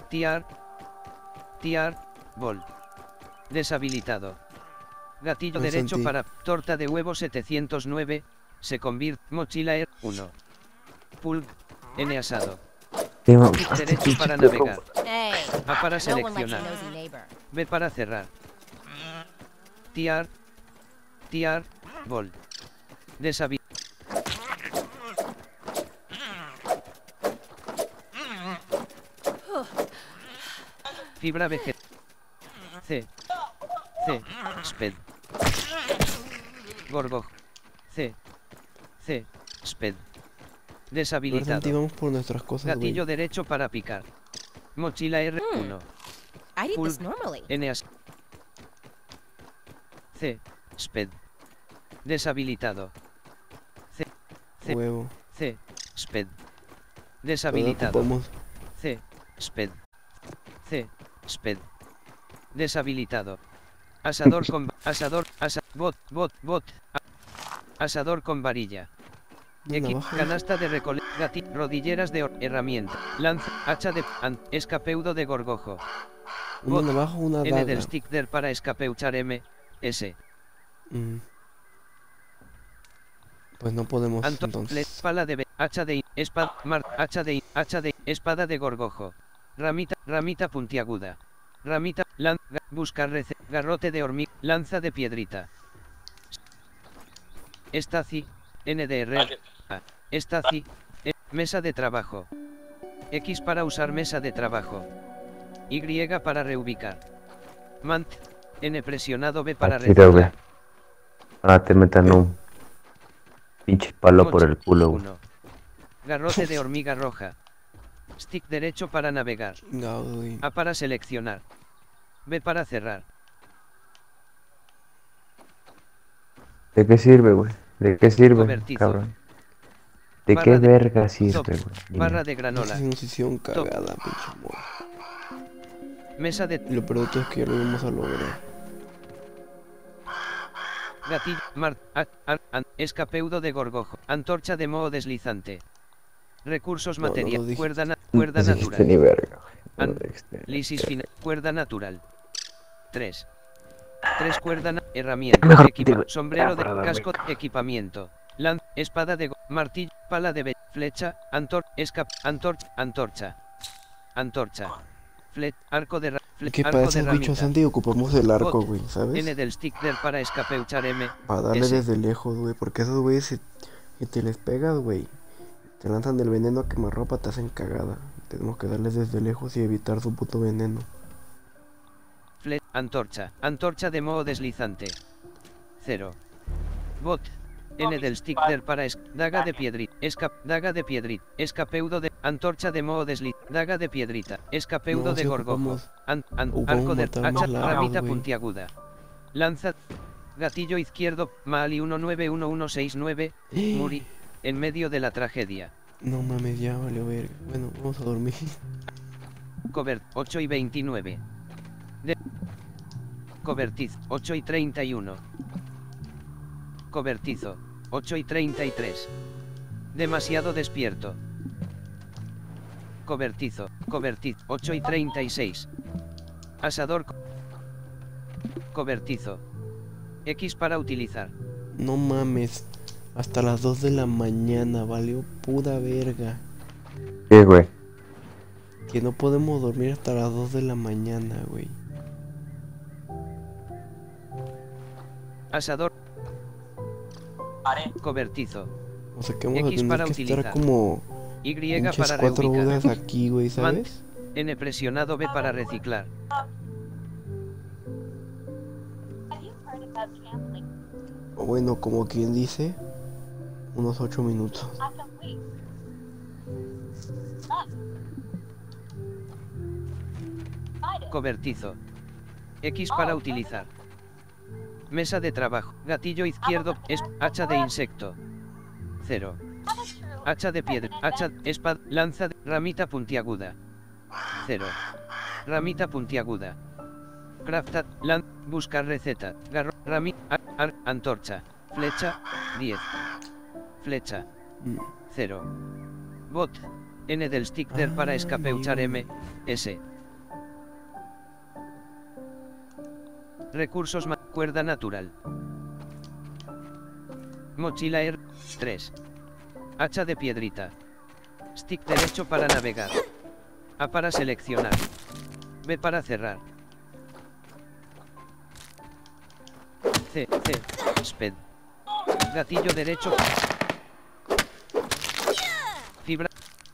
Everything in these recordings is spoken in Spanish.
Tiar. Tiar. Bol. Deshabilitado. Gatillo No derecho sentí. para torta de huevo 709. Se convierte. Mochila R1. Pulg. N asado. Tengo Clic este derecho pinche para juego. navegar. Hey, A para no one likes a seleccionar. nosy neighbor. B para cerrar. Tiar. Tiar. Bol. Deshabilitado. Fibra vegetal. C. C. Sped. Gorgoj. C. C. Sped. A ver, Santi, Deshabilitado. vamos por nuestras cosas, güey. Gatillo derecho para picar. Mochila R1. I'd eat this Pulg. normally. N C. Sped. Deshabilitado. C. C. Huevo. C. Sped. Todavía Deshabilitado. ocupamos. C. Sped. C. Sped. Deshabilitado. Asador con... Asador... Bot. Asador con varilla. Una navaja. Canasta de recolección. Rodilleras de herramienta. Lanza. Hacha de... escapeudo de gorgojo. Una Bot. navaja, una N daga. del stick der para escapeuchar M. S. Mm. Pues no podemos entonces. Pala de hacha de espada, hacha de espada de gorgojo. Ramita puntiaguda. Ramita, buscar garrote de hormiga, lanza de piedrita. Estaci, NDR. Estaci, mesa de trabajo. X para usar mesa de trabajo. Y para reubicar. Mant, N presionado B para Aquí, güey. reciclar. Ahora te metan un pinche palo por el culo, güey. 1. Garrote de hormiga roja. Stick derecho para navegar. No, güey. A para seleccionar. B para cerrar. ¿De qué sirve, güey? ¿De qué sirve, Cobertizo. cabrón? ¿De Barra qué de- verga sirve, Top. güey? Dime. Barra de Esa granola. es una sesión cagada, pinche amor. Mesa de Y lo peor de todo es que ya lo íbamos a lograr. gatillo. Escapeudo de gorgojo. Antorcha de moho deslizante. Recursos No, no lo material. dijiste. Cuerda No dijiste natural. ni verga, güey. No An- dijiste. Lisis final. Cuerda natural. 3. 3 cuerda herramienta. Mejor digo, Sombrero de para dormir. casco. Equipamiento. Espada de martillo. Pala de flecha. Antorcha. Arco de Que arco para de esos ramita. bichos, Santi, ocupamos el arco, Bot. güey, N ¿sabes? del stick del para escapeuchar M. Para darle S. desde lejos, güey. Porque esos güeyes, si te les pegas, güey, te lanzan del veneno a quemarropa, te hacen Tenemos que darles desde lejos y evitar su puto veneno. Antorcha de moho deslizante. 0. Bot. N del stick del para daga de piedrita. Daga de piedrita. Escapeudo de antorcha de moho daga de piedrita. Escapeudo No, de si gorgojo. ocupamos- Arco de matar más hacha, largos, ramita güey. puntiaguda. Lanza. Gatillo izquierdo. Mali 191169. Muri. En medio de la tragedia. No mames, ya vale verga. Bueno, vamos a dormir. Cobert 8 y 29. Cobertizo 8 y 31. Cobertizo 8 y 33. Demasiado despierto. Cobertizo 8 y 36. Asador. Cobertizo. X para utilizar. No mames. Hasta las 2 de la mañana, valió pura verga. ¿Qué, güey? Que no podemos dormir hasta las 2 de la mañana, güey. Asador. Cobertizo. O sea que vamos a X tener para que utilizar. estar como Y pinches para 4 reubicar. horas aquí, güey, ¿sabes? N presionado B para reciclar. O bueno, como quien dice, unos 8 minutos. Cobertizo. X para utilizar. Mesa de trabajo. Gatillo izquierdo. Hacha de insecto. 0. Hacha de piedra. Hacha. Espada. Lanza. Ramita puntiaguda. 0. Ramita puntiaguda. Craftat. Buscar receta. Antorcha. Flecha. 10. Flecha. 0. Bot. N del stick del para escapeuchar M. S. Recursos cuerda natural. Mochila R 3. Hacha de piedrita. Stick derecho para navegar. A para seleccionar. B para cerrar. C. Sped. Gatillo derecho. Fibra.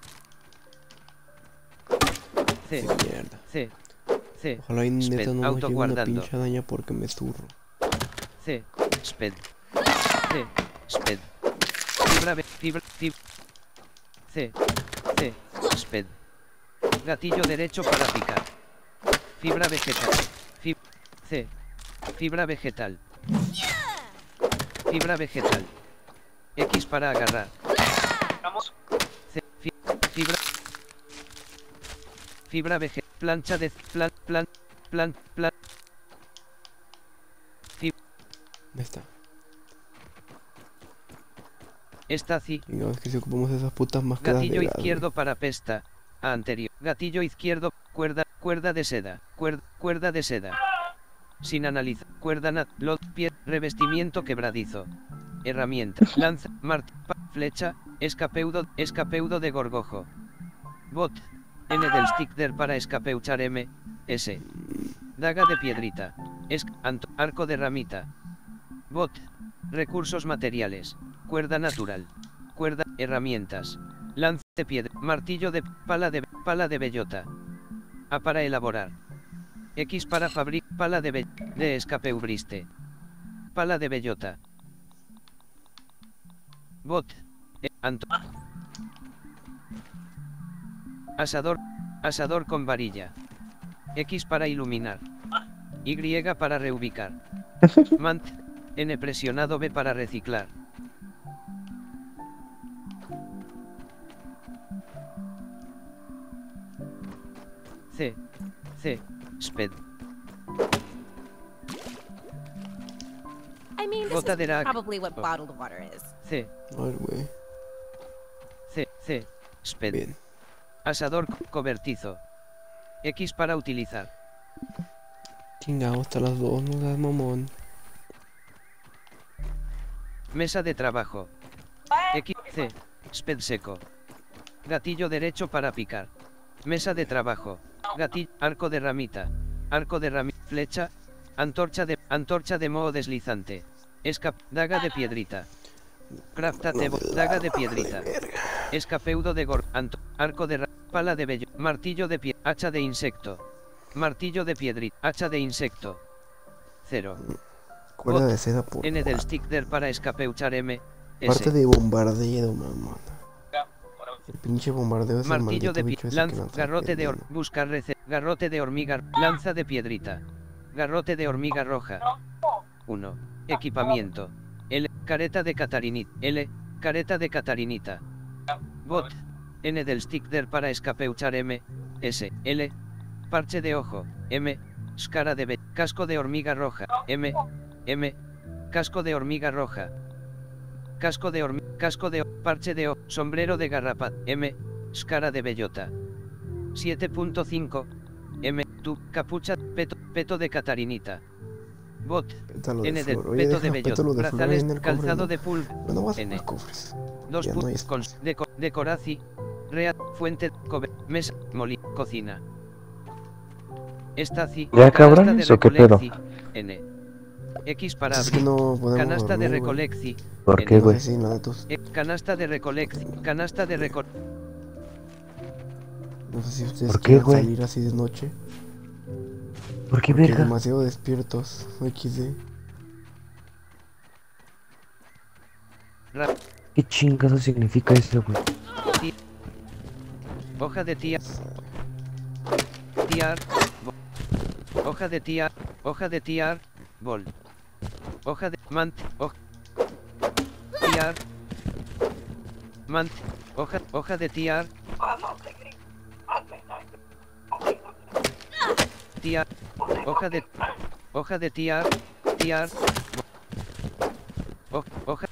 Qué mierda. C. Ojalá y neta Sped, no nos llegue una autoguardando. pinche daña porque me zurro. C. Sped. C. Sped. Fibra. C. Sped. Gatillo derecho para picar. Fibra vegetal. C. Fibra vegetal. Fibra vegetal. X para agarrar. C. Fibra vegetal. Plancha de plan. Ahí está. Estaci. Digamos que si ocupamos esas putas máscaras Gatillo de gas, izquierdo para pesta. A anterior. Gatillo izquierdo. Cuerda de seda. Cuerda de seda. Sin analizar. Cuerda pie. Revestimiento quebradizo. Herramienta. Lanza. Flecha. Escapeudo de gorgojo. Bot. N del stick der para escapeuchar M. S. Daga de piedrita. Arco de ramita. Bot. Recursos materiales. Cuerda natural. Cuerda. Herramientas. Lanza de piedra. Martillo de pala de bellota. A para elaborar. X para fabricar. Pala de escapeubriste. Pala de bellota. Bot. Asador con varilla. X para iluminar. Y para reubicar. Mant. N presionado B para reciclar. C. Sped. I mean, this Gota is de rack. probably what bottled water is. C. Ay, güey. C. Sped. Bien. Asador cobertizo. X para utilizar. Chingado, hasta las 2, no das mamón. Mesa de trabajo. X. C. Sped seco. Gatillo derecho para picar. Mesa de trabajo. Gatillo. Arco de ramita. Flecha. Antorcha de moho deslizante. Daga de piedrita. Craftate. Daga de piedrita. Escapeudo de arco de pala de vello. Martillo de pie. Hacha de insecto. Martillo de piedrita. Hacha de insecto. 0. Cuerda de seda por N del stick der para escapeuchar M. parte S. de bombardeo, mamón. El pinche bombardeo es Martillo el de maldito pie. bicho ese que lanza Garrote de veneno. buscar garrote de hormiga. Lanza de piedrita. Garrote de hormiga roja. 1. Equipamiento. L. Careta de catarinita. L. Careta de catarinita. Bot. N del stick der para escapeuchar M. S. L. Parche de ojo. M. Scara de casco de hormiga roja. M. Casco de hormiga roja. Casco de parche de sombrero de garrapata. M. Scara de bellota. 7.5. M. Tu capucha. Peto de catarinita. Bot. Pétalo de N del flor. Oye, peto de deja bellota. pétalo de flor ahí Brazales. en el cofre, Calzado ¿no? de pulp. No, no vas a N. los cofres. 2 Ya no hay puntos. Decoraci. Rea. Fuente. Mesa. Cocina. Estaci. ¿Ya, Canasta cabrones, de o qué pedo? recolecci. N. X para Es que abrir. no podemos Canasta de dormir, güey. recolecci. ¿Por N. qué, güey? Sí, la netos. Canasta de recolecci. Canasta de recolecci. No sé si ustedes ¿Por qué, quieren güey? salir así de noche. ¿Por qué, Porque verga? demasiado despiertos. XD. ¿Qué chingazo significa eso, güey? Hoja de tía. Tiar. Hoja de tía. Hoja de tiar. Bol. Hoja de mant. Tiar. Mant. Hoja de tiar. Tiar. Hoja de tiar. Tiar. Hoja.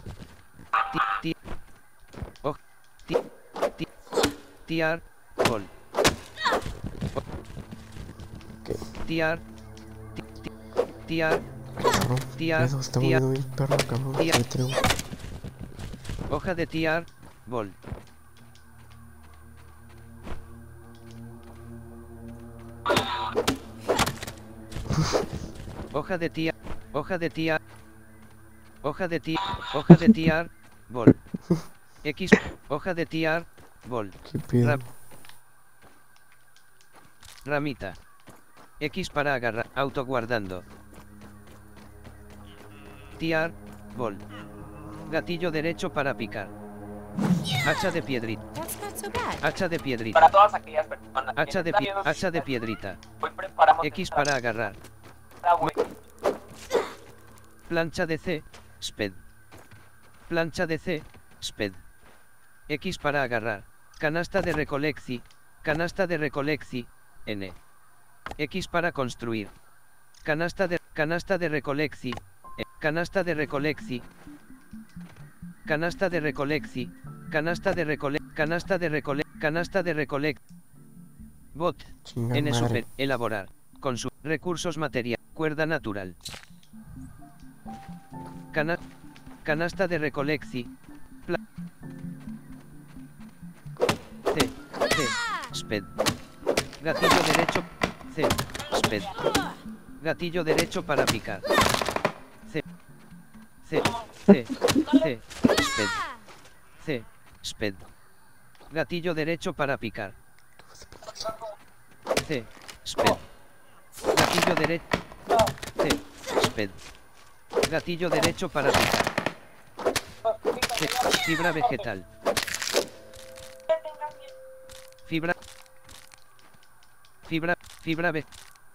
Tiar. Bol. ¿Qué? Tiar. Tiar. Cabrón, Tiar. eso está Tiar. moviendo bien perro, cabrón. Tiar. Se atrevo. Hoja de tiar. Bol. Hoja de tiar. Hoja de tiar. Hoja de tiar. Hoja de tiar. Bol. X. Hoja de tiar. Bol. ¿Qué pedo? Ramita. X para agarrar. Autoguardando. Tiar. Bol. Gatillo derecho para picar. Hacha de piedrita. That's not so bad. Hacha de piedrita. Para todas aquellas personas que Hacha de piedrita. hoy preparamos X nuestra para agarrar. pizza, güey. Plancha de C. Sped. Plancha de C. Sped. X para agarrar. Canasta de recolecci. Canasta de recolecci. N. X para construir. Canasta de recolecci. Canasta de recolecci. Canasta de recolecci. Canasta de recolecci. Bot. Chinga N madre. super. Elaborar. Con sus recursos material. Cuerda natural. Canasta de recolecci. C. Sped. Gatillo derecho. C. Sped. Gatillo derecho para picar. C. Sped. C. Sped. Gatillo derecho para picar. C. Sped. Gatillo derecho. C. Sped. Gatillo derecho para picar. C. Fibra vegetal. Fibra ve.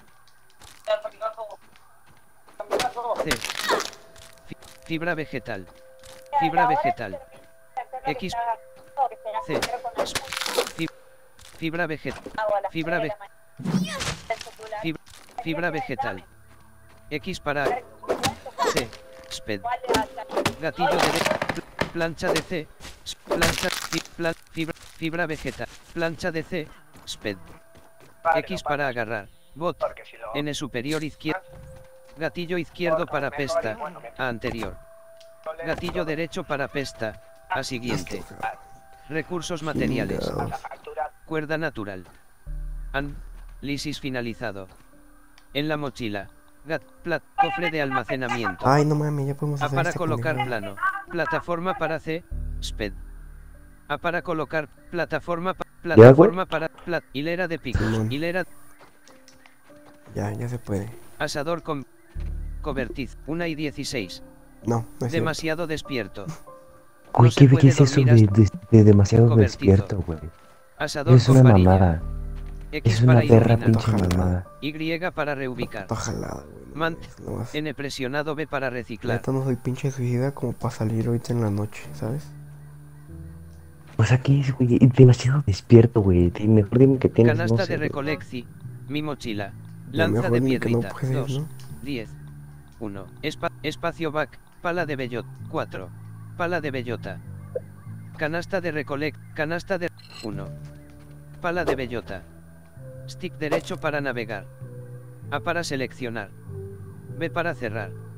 C. Fibra vegetal. Fibra vegetal. X. C. Fibra vegetal. Fibra vegetal. X para C. Sped. Gatillo derecho. Plancha de C. Fibra vegetal. Plancha de C. Sped. X para agarrar. Bot. N superior izquierdo. Gatillo izquierdo para pesta. A anterior. Gatillo derecho para pesta. A siguiente. Recursos materiales. Chingados. Cuerda natural. Lisis finalizado. En la mochila. Cofre de almacenamiento. Ay, no mames, ya podemos hacer Para esta colocar pendejada. plano. Plataforma para C. Sped. Para colocar plataforma para hilera de picos. Simón. Hilera. Ya se puede. Asador con cobertiz. 1:16. No, no es cierto. Demasiado despierto. Güey, No se ¿qué puede es eso dormir de demasiado Cobertizo. despierto, güey? Asador Es con una varilla. mamada. X Es una para perra iluminar. pinche mamada. Y para reubicar. Está jalada, güey. no Mant. mames, no más. N presionado B para reciclar. Neta no soy pinche suicida como para salir ahorita en la noche, ¿sabes? O sea, ¿qué es, güey? Es demasiado despierto, güey. Mejor dime que tienes, Canasta no sé, de güey. recolecci. Mi mochila. Ya Lanza mejor de dime que no piedrita. puedes, 2. ¿no? 10. 1. Espacio back. Pala de bellota. 4. Pala de bellota. Canasta de Canasta de 1. Pala de bellota. Stick derecho para navegar. A para seleccionar. B para cerrar.